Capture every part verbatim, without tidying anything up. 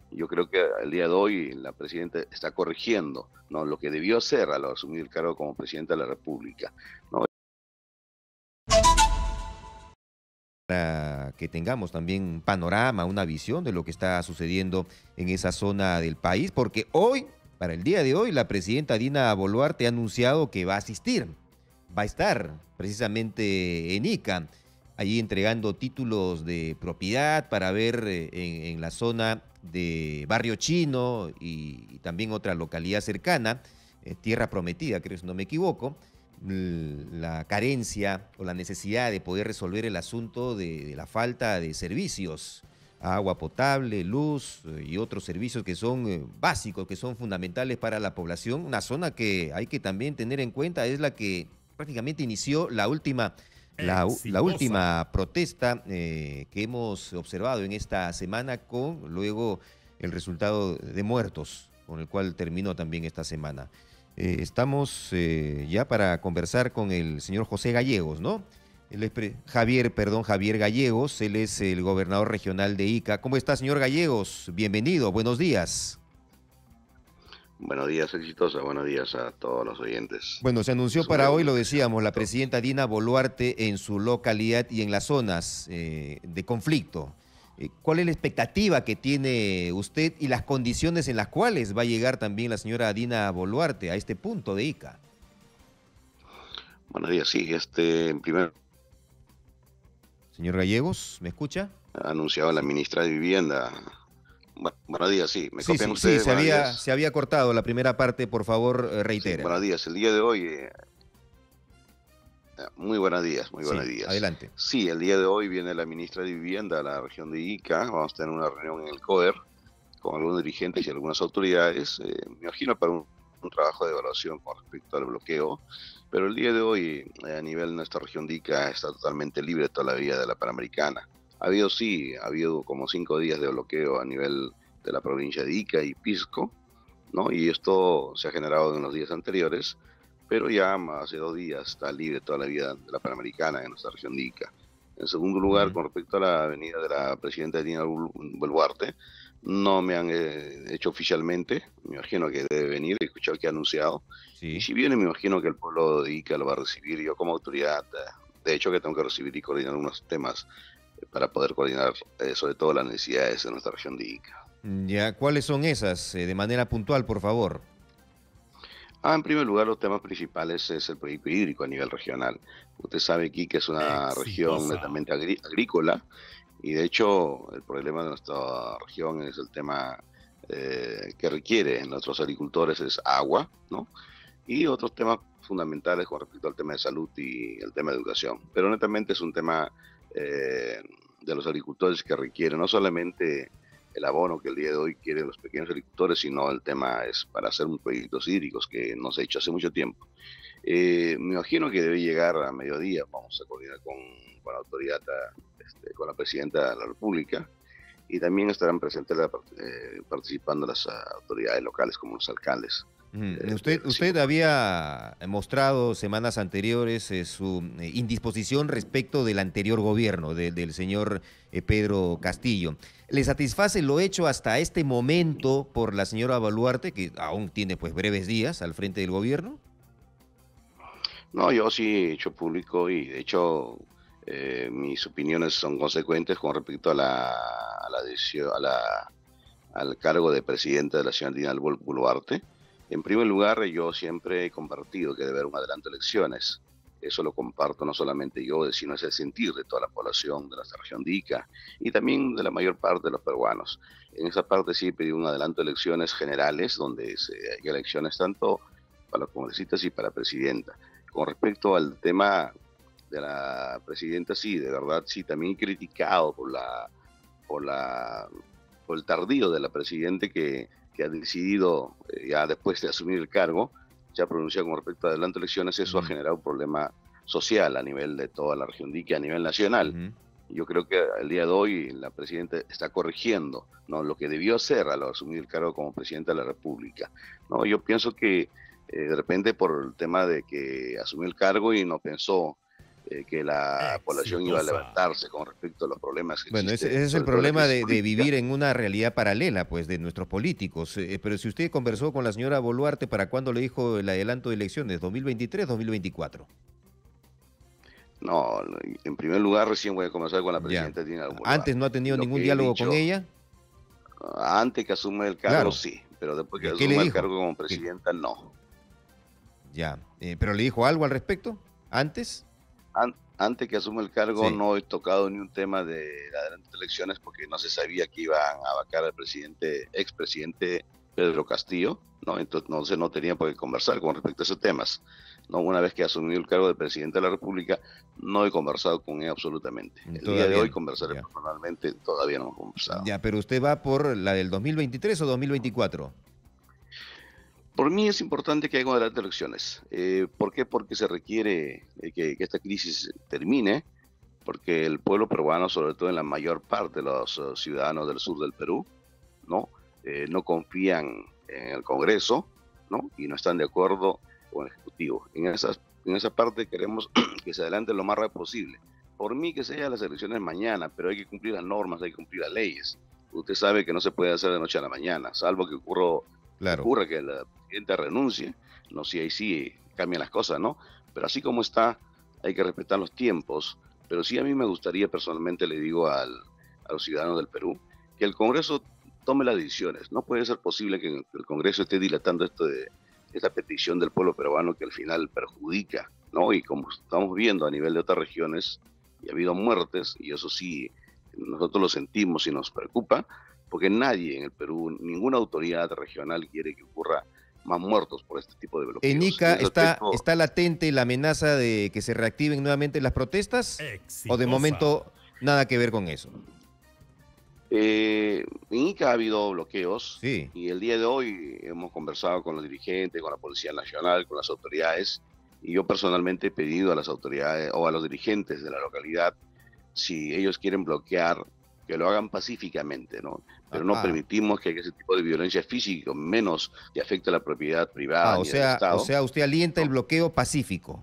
Yo creo que el día de hoy la presidenta está corrigiendo, ¿no?, lo que debió hacer al asumir el cargo como presidenta de la República, ¿no? Para que tengamos también un panorama, una visión de lo que está sucediendo en esa zona del país, porque hoy, para el día de hoy, la presidenta Dina Boluarte ha anunciado que va a asistir, va a estar precisamente en Ica, allí entregando títulos de propiedad para ver eh, en, en la zona de Barrio Chino y, y también otra localidad cercana, eh, Tierra Prometida, creo si no me equivoco, la carencia o la necesidad de poder resolver el asunto de, de la falta de servicios, agua potable, luz eh, y otros servicios que son eh, básicos, que son fundamentales para la población. Una zona que hay que también tener en cuenta es la que prácticamente inició la última, la, la Exitosa. última protesta eh, que hemos observado en esta semana con luego el resultado de muertos, con el cual terminó también esta semana. Eh, estamos eh, ya para conversar con el señor José Gallegos, ¿no? Él es pre- Javier, perdón, Javier Gallegos, él es el gobernador regional de Ica. ¿Cómo está, señor Gallegos? Bienvenido, buenos días. Buenos días, exitosa, buenos días a todos los oyentes. Bueno, se anunció Es un para gusto hoy, lo que sean decíamos, la todos. presidenta Dina Boluarte en su localidad y en las zonas eh, de conflicto. Eh, ¿Cuál es la expectativa que tiene usted y las condiciones en las cuales va a llegar también la señora Dina Boluarte a este punto de Ica? Buenos días, sí, este, en primer Señor Gallegos, ¿me escucha? ha anunciado la ministra de Vivienda. Bu- buenos días, sí, ¿me Sí, copian sí, sí, ustedes? se Buenos había, días. se había cortado la primera parte, por favor, eh, Sí, buenos reitérela. días. El día de hoy, eh, muy buenos días, muy buenos Sí, días. adelante. Sí, el día de hoy viene la ministra de Vivienda a la región de Ica. Vamos a tener una reunión en el COER con algunos dirigentes y algunas autoridades, eh, me imagino para un, un, trabajo de evaluación con respecto al bloqueo, pero el día de hoy eh, a nivel de nuestra región de Ica está totalmente libre toda la vía de la Panamericana. Ha habido, sí, ha habido como cinco días de bloqueo a nivel de la provincia de Ica y Pisco, ¿no? Y esto se ha generado en los días anteriores, pero ya hace dos días está libre toda la vía de la Panamericana en nuestra región de Ica. En segundo lugar, Ujú. con respecto a la avenida de la presidenta Dina Boluarte, no me han eh, hecho oficialmente, me imagino que debe venir, he escuchado que ha anunciado, y Sí. si viene me imagino que el pueblo de Ica lo va a recibir, yo como autoridad, eh, de hecho que tengo que recibir y coordinar algunos temas eh, para poder coordinar eh, sobre todo las necesidades de nuestra región de Ica. Ya, ¿cuáles son esas? Eh, de manera puntual, por favor. Ah, en primer lugar, los temas principales es el proyecto hídrico a nivel regional. Usted sabe aquí que es una región Exitosa. netamente agrí agrícola y de hecho el problema de nuestra región es el tema eh, que requiere nuestros agricultores es agua, ¿no? Y otros temas fundamentales con respecto al tema de salud y el tema de educación. Pero netamente es un tema eh, de los agricultores que requiere no solamente el abono que el día de hoy quieren los pequeños agricultores, sino el tema es para hacer un proyectos hídricos que no se ha hecho hace mucho tiempo. Eh, me imagino que debe llegar a mediodía, vamos a coordinar con, con la autoridad, este, con la presidenta de la República, y también estarán presentes la, eh, participando las uh, autoridades locales como los alcaldes. Mm, Eh, de Usted, las usted cinco había mostrado semanas anteriores eh, su eh, indisposición respecto del anterior gobierno, de- del señor eh, Pedro Castillo. ¿Le satisface lo hecho hasta este momento por la señora Boluarte, que aún tiene pues breves días al frente del gobierno? No, yo sí he hecho público y de hecho eh, mis opiniones son consecuentes con respecto a la, a la decisión, a la, al cargo de presidente de la ciudad de Boluarte. En primer lugar, yo siempre he compartido que debe haber un adelanto de elecciones. Eso lo comparto no solamente yo, sino es el sentir de toda la población de nuestra región de Ica y también de la mayor parte de los peruanos. En esa parte sí pedí un adelanto de elecciones generales, donde se hay elecciones tanto para los congresistas y para presidenta. Con respecto al tema de la presidenta, sí, de verdad, sí, también he criticado por la, por la, por el tardío de la presidenta que, que ha decidido, eh, ya después de asumir el cargo, se ha pronunciado con respecto a adelanto de elecciones, eso ha Ujú, generado un problema social a nivel de toda la región de Ica, a nivel nacional. ujú. Yo creo que el día de hoy la presidenta está corrigiendo, ¿no?, lo que debió hacer al asumir el cargo como presidenta de la República. ¿No? Yo pienso que eh, de repente por el tema de que asumió el cargo y no pensó eh, que la población iba a Exitosa. levantarse con respecto a los problemas que Bueno, ese, existen, ese es el sobre todo la problema crisis de, de política. vivir en una realidad paralela, pues, de nuestros políticos. Eh, pero si usted conversó con la señora Boluarte, ¿para cuándo le dijo el adelanto de elecciones? ¿dos mil veintitrés, dos mil veinticuatro? No, en primer lugar, recién voy a conversar con la Ya. presidenta Dina Antes Boluarte. no ha tenido Lo ningún que he diálogo dicho, con ella. antes que asume el cargo, Claro. sí, pero después que ¿Qué le asuma el dijo? cargo como ¿Qué- presidenta, no. Ya. Eh, ¿pero le dijo algo al respecto? ¿Antes? An- antes que asume el cargo, Sí. no he tocado ni un tema de la adelanto de elecciones porque no se sabía que iban a vacar al presidente, expresidente Pedro Castillo, ¿no? Entonces no, se- no tenía por qué conversar con respecto a esos temas. ¿No? Una vez que asumió el cargo de presidente de la República, no he conversado con él absolutamente. El día Todavía de hoy no, conversaré ya. personalmente, todavía no hemos conversado. Ya, pero usted va por la del dos mil veintitrés o dos mil veinticuatro. Por mí es importante que haya un adelanto de elecciones. Eh, ¿Por qué? Porque se requiere eh, que, que esta crisis termine, porque el pueblo peruano, sobre todo en la mayor parte de los uh, ciudadanos del sur del Perú, ¿no? Eh, no confían en el Congreso, ¿no? Y no están de acuerdo con el Ejecutivo. En, esas, en esa parte queremos que se adelante lo más rápido posible. Por mí que sean las elecciones mañana, pero hay que cumplir las normas, hay que cumplir las leyes. Usted sabe que no se puede hacer de noche a la mañana, salvo que ocurra Claro. ocurre que la presidenta renuncie, no sé, ahí sí cambian las cosas, ¿no? Pero así como está, hay que respetar los tiempos, pero sí a mí me gustaría personalmente, le digo al, a los ciudadanos del Perú, que el Congreso tome las decisiones. No puede ser posible que el Congreso esté dilatando esto de esta petición del pueblo peruano que al final perjudica, ¿no? Y como estamos viendo a nivel de otras regiones, y ha habido muertes, y eso sí, nosotros lo sentimos y nos preocupa, porque nadie en el Perú, ninguna autoridad regional quiere que ocurra más muertos por este tipo de bloqueos. ¿En Ica ese está, aspecto, está latente la amenaza de que se reactiven nuevamente las protestas? Exitosa. ¿O de momento nada que ver con eso? eh, en Ica ha habido bloqueos, Sí. y el día de hoy hemos conversado con los dirigentes, con la Policía Nacional, con las autoridades, y yo personalmente he pedido a las autoridades o a los dirigentes de la localidad, si ellos quieren bloquear, que lo hagan pacíficamente, ¿no? Pero no Ah. permitimos que haya ese tipo de violencia física, menos que afecte a la propiedad privada Ah, ni o del sea, Estado. o sea, usted alienta el bloqueo pacífico.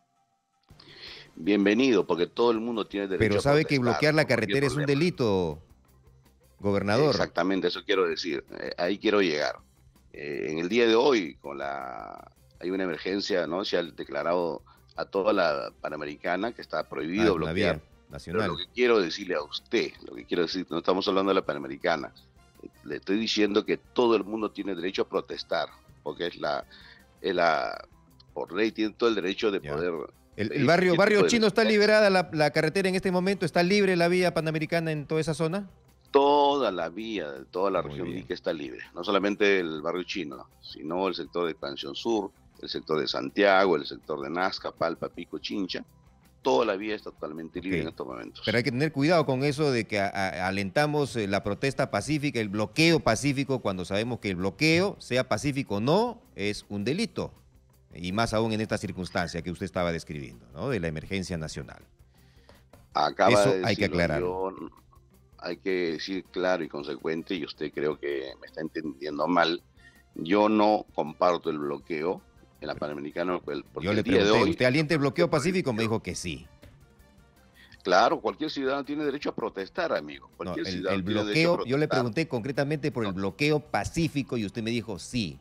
Bienvenido, porque todo el mundo tiene derecho Pero a sabe que protestar bloquear la por cualquier carretera es un problema. delito, gobernador. Exactamente, eso quiero decir. Eh, ahí quiero llegar. Eh, en el día de hoy, con la hay una emergencia, ¿no? Se ha declarado a toda la Panamericana que está Ah, prohibido es una bloquear. vía Pero nacional. lo que quiero decirle a usted, lo que quiero decir, no estamos hablando de la Panamericana. Le estoy diciendo que todo el mundo tiene derecho a protestar, porque es la, es la por ley tiene todo el derecho de Ya. poder. El, el pedir barrio, cualquier barrio tipo de chino está libertades. liberada la, la carretera en este momento, está libre la vía panamericana en toda esa zona. Toda la vía de toda la Muy región bien. Ica está libre, no solamente el barrio chino, sino el sector de Expansión Sur, el sector de Santiago, el sector de Nazca, Palpa, Pico, Chincha. Toda la vía está totalmente libre Ok. en estos momentos. Pero hay que tener cuidado con eso de que a- a- alentamos eh, la protesta pacífica, el bloqueo pacífico, cuando sabemos que el bloqueo, sea pacífico o no, es un delito. Y más aún en esta circunstancia que usted estaba describiendo, ¿no? De la emergencia nacional. Acaba Eso de hay que decirlo, aclararlo. yo- hay que decir claro y consecuente, y usted creo que me está entendiendo mal. Yo no comparto el bloqueo en la Panamericana, porque Yo el le día de pregunté, hoy, ¿usted alienta el bloqueo pacífico? Me dijo que sí. claro, cualquier ciudadano tiene derecho a protestar, amigo. No, Cualquier el, ciudadano el tiene derecho a bloqueo, yo le protestar. pregunté concretamente por el bloqueo pacífico y usted me dijo sí.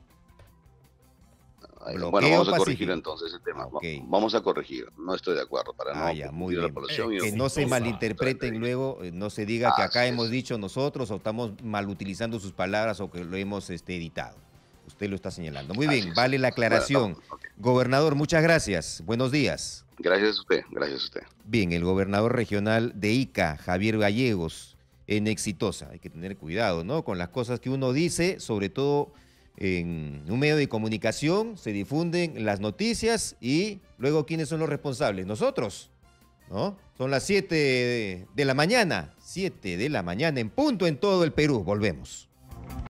Ay, Bloqueo bueno, vamos a pacífico. corregir entonces ese tema. Ah, ok. Vamos a corregir. No estoy de acuerdo para Ah, no ya, muy confundir a la bien. población. y Que no se Exitosa. malinterpreten luego, eh, no se diga que acá Así hemos es. dicho nosotros o estamos mal utilizando sus palabras o que lo hemos este, editado. Usted lo está señalando. Muy Así bien, es. vale la aclaración. Bueno, no, ok. Gobernador, muchas gracias. Buenos días. Gracias a usted, gracias a usted. Bien, el gobernador regional de Ica, Javier Gallegos, en Exitosa. Hay que tener cuidado, ¿no? Con las cosas que uno dice, sobre todo en un medio de comunicación, se difunden las noticias y luego, ¿quiénes son los responsables? Nosotros, ¿no? Son las siete de, de la mañana, siete de la mañana en punto en todo el Perú. Volvemos.